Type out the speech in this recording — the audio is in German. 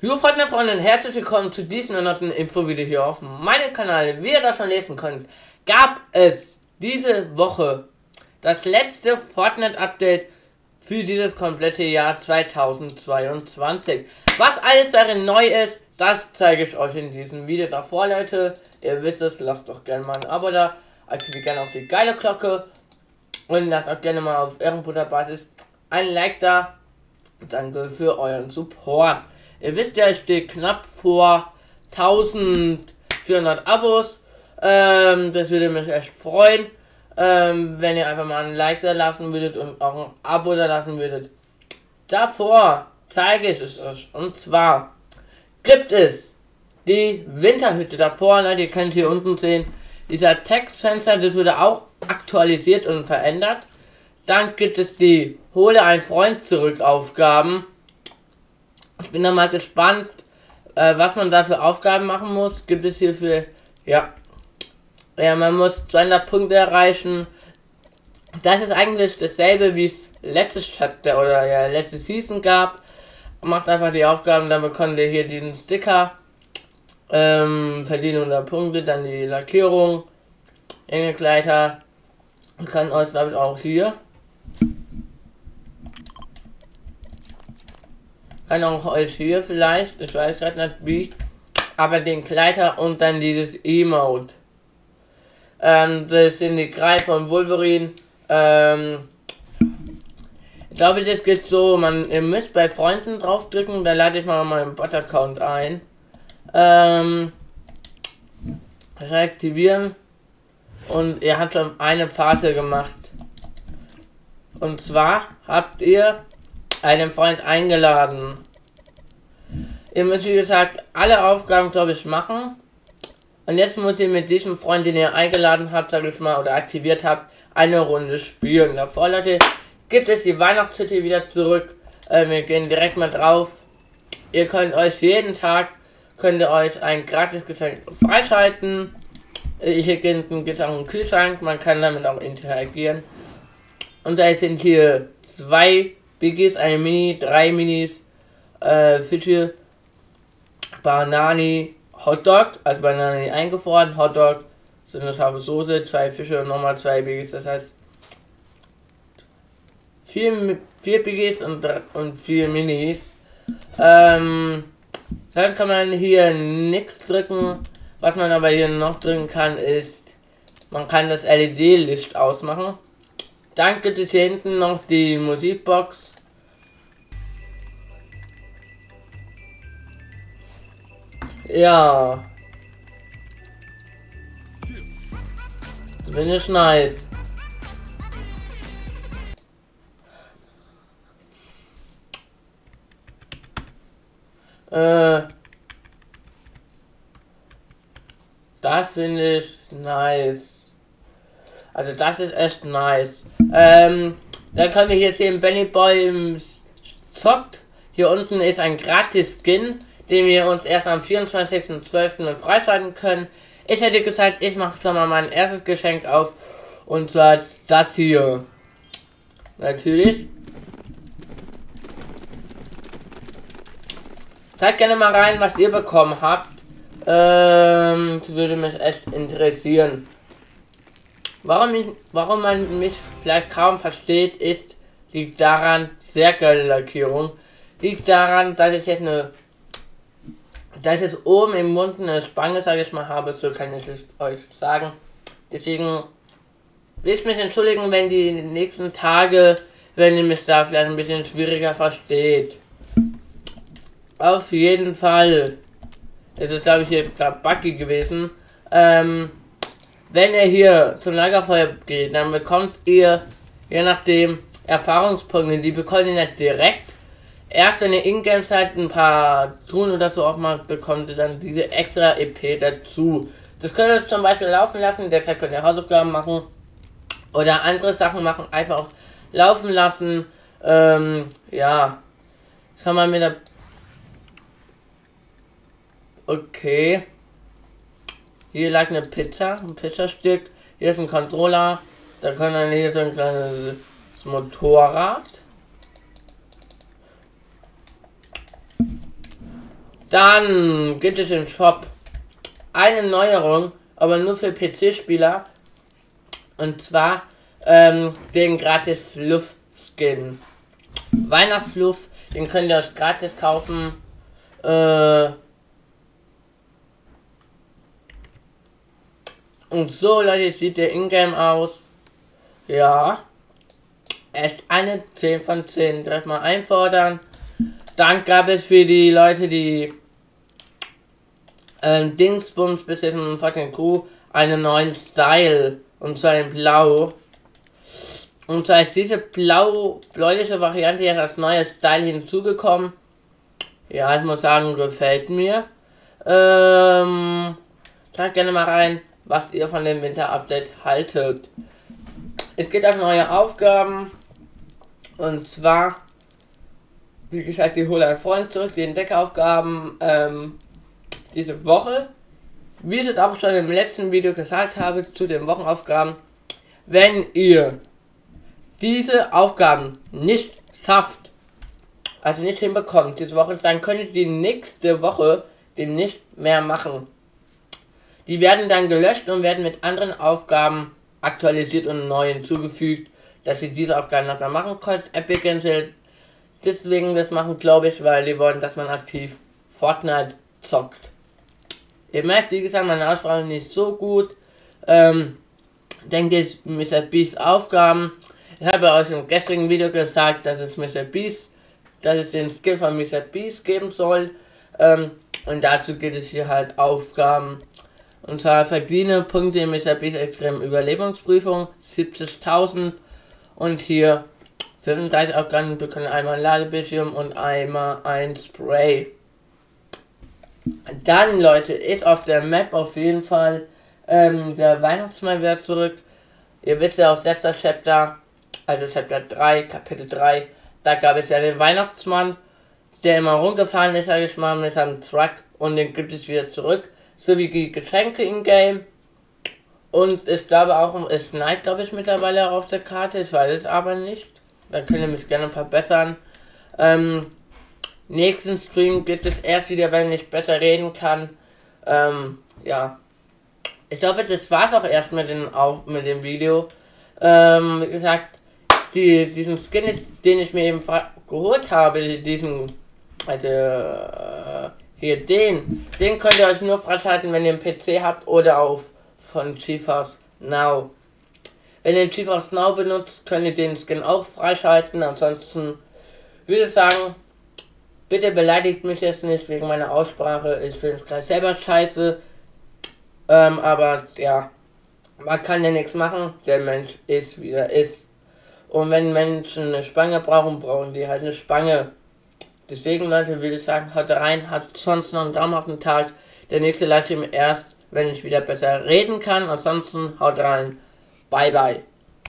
Hallo Freunde und herzlich willkommen zu diesem erneuten Infovideo hier auf meinem Kanal. Wie ihr das schon lesen könnt, gab es diese Woche das letzte Fortnite-Update für dieses komplette Jahr 2022. Was alles darin neu ist, das zeige ich euch in diesem Video. Davor, Leute, ihr wisst es, lasst doch gerne mal ein Abo da, aktiviert gerne auch die geile Glocke und lasst auch gerne mal auf Ehrenbruderbasis ein Like da. Danke für euren Support. Ihr wisst ja, ich stehe knapp vor 1400 Abos. Das würde mich echt freuen, wenn ihr einfach mal ein Like da lassen würdet und auch ein Abo da lassen würdet. Davor zeige ich es euch. Und zwar gibt es die Winterhütte davor, ne, die könnt ihr hier unten sehen. Dieser Textfenster, das wurde auch aktualisiert und verändert. Dann gibt es die Hole ein Freund zurück Aufgaben. Ich bin da mal gespannt, was man da für Aufgaben machen muss. Gibt es hierfür, ja, man muss 200 Punkte erreichen. Das ist eigentlich dasselbe, wie es letztes Chapter oder ja, letzte Season gab. Macht einfach die Aufgaben, dann bekommt ihr hier diesen Sticker. Verdienen 100 Punkte, dann die Lackierung, Engelkleider. Und kann euch damit auch hier. Kann auch euch hier vielleicht, ich weiß gerade nicht wie, aber den Kleider und dann dieses Emote. Das sind die 3 von Wolverine. Ich glaube, das geht so, ihr müsst bei Freunden draufdrücken, da lade ich mal meinen Bot-Account ein. Reaktivieren und ihr habt schon eine Phase gemacht. Und zwar habt ihr einen Freund eingeladen. Ihr müsst wie gesagt alle Aufgaben, glaube ich, machen. Und jetzt muss ihr mit diesem Freund, den ihr eingeladen habt, sag ich mal, oder aktiviert habt, eine Runde spielen. Davor, Leute, gibt es die Weihnachtshütte wieder zurück. Wir gehen direkt mal drauf. Ihr könnt euch jeden Tag, ein gratis Geschenk freischalten. Hier gibt es auch einen Kühlschrank, man kann damit auch interagieren. Und da sind hier 2 Biggies, eine Mini, 3 Minis, Fische, Banani, Hotdog, also Banani eingefroren, Hotdog, so eine scharfe Soße, 2 Fische und nochmal 2 Biggies, das heißt 4 Biggies und 4 Minis. Dann kann man hier nichts drücken. Was man aber hier noch drücken kann, ist, man kann das LED-Licht ausmachen. Dann gibt es hier hinten noch die Musikbox. Ja. Das finde ich nice. Das finde ich nice. Also das ist echt nice. Dann können wir hier sehen, Benny Boy zockt. Hier unten ist ein gratis Skin, den wir uns erst am 24.12. freischalten können. Ich hätte gesagt, ich mache schon mal mein erstes Geschenk auf. Und zwar das hier. Natürlich. Schreibt gerne mal rein, was ihr bekommen habt. Das würde mich echt interessieren. Warum man mich vielleicht kaum versteht, liegt daran, sehr geile Lackierung, liegt daran, dass ich jetzt oben im Mund eine Spange, sage ich mal, habe, so kann ich es euch sagen. Deswegen will ich mich entschuldigen, wenn die nächsten Tage, wenn ihr mich da vielleicht ein bisschen schwieriger versteht. Auf jeden Fall. Es ist, glaube ich, hier gerade buggy gewesen. Wenn ihr hier zum Lagerfeuer geht, dann bekommt ihr, je nachdem, Erfahrungspunkte. Die bekommt ihr nicht direkt. Erst wenn ihr in-game-Zeit ein paar Truhen oder so auch mal bekommt, ihr dann diese extra EP dazu. Das könnt ihr zum Beispiel laufen lassen, derzeit könnt ihr Hausaufgaben machen. Oder andere Sachen machen, einfach auch laufen lassen. Ja. Kann man mit der... Okay. Hier lag eine Pizza, ein Pizzastück. Hier ist ein Controller. Da können wir hier so ein kleines Motorrad. Dann gibt es im Shop eine Neuerung, aber nur für PC-Spieler. Und zwar den gratis Fluff-Skin. Weihnachtsfluff, den könnt ihr euch gratis kaufen. Und so, Leute, sieht der Ingame aus. Ja. Echt eine 10 von 10. Direkt mal einfordern. Dann gab es für die Leute, die Dingsbums bis jetzt in Fortnite Crew einen neuen Style. Und zwar in Blau. Und zwar ist diese bläuliche Variante jetzt als neues Style hinzugekommen. Ja, ich muss sagen, gefällt mir. Schreibt gerne mal rein, was ihr von dem Winter-Update haltet. Es gibt auch neue Aufgaben. Und zwar, wie gesagt, die Hol einen Freund zurück, die Entdeckeraufgaben diese Woche. Wie ich es auch schon im letzten Video gesagt habe, zu den Wochenaufgaben. Wenn ihr diese Aufgaben nicht schafft, also nicht hinbekommt diese Woche, dann könnt ihr die nächste Woche die nicht mehr machen. Die werden dann gelöscht und werden mit anderen Aufgaben aktualisiert und neu hinzugefügt, dass ihr diese Aufgaben noch mal machen könnt. Epic Games will deswegen das machen, glaube ich, weil die wollen, dass man aktiv Fortnite zockt. Ihr merkt, wie gesagt, meine Aussprache ist nicht so gut. Denke ich, Mr. Beast Aufgaben. Ich habe euch im gestrigen Video gesagt, dass es den Skill von Mr. Beast geben soll. Und dazu gibt es hier halt Aufgaben. Und zwar verdiene Punkte in Mr. Beast Extrem Überlebensprüfung 70.000. Und hier 35 Aufgaben bekommen einmal ein Ladebildschirm und einmal ein Spray. Dann, Leute, ist auf der Map auf jeden Fall der Weihnachtsmann wieder zurück. Ihr wisst ja aus letzter Chapter, also Chapter 3, Kapitel 3, da gab es ja den Weihnachtsmann, der immer rumgefahren ist, sage ich mal, mit seinem Truck, und den gibt es wieder zurück, sowie die Geschenke in Game. Und ich glaube auch, es schneit, glaube ich, mittlerweile auf der Karte, ich weiß es aber nicht. Da könnt ihr mich gerne verbessern. Nächsten Stream gibt es erst wieder, wenn ich besser reden kann. Ja. Ich glaube, das war's auch erst mit dem Video. Wie gesagt, diesen Skin, den ich mir eben geholt habe, den könnt ihr euch nur freischalten, wenn ihr einen PC habt oder von GeForce Now. Wenn ihr GeForce Now benutzt, könnt ihr den Skin auch freischalten. Ansonsten würde ich sagen, bitte beleidigt mich jetzt nicht wegen meiner Aussprache. Ich finde es gerade selber scheiße. Aber ja, man kann ja nichts machen. Der Mensch ist, wie er ist. Und wenn Menschen eine Spange brauchen, brauchen die halt eine Spange. Deswegen, Leute, würde ich sagen, haut rein, hat sonst noch einen Daumen auf den Tag. Der nächste Livestream erst, wenn ich wieder besser reden kann. Ansonsten haut rein. Bye, bye.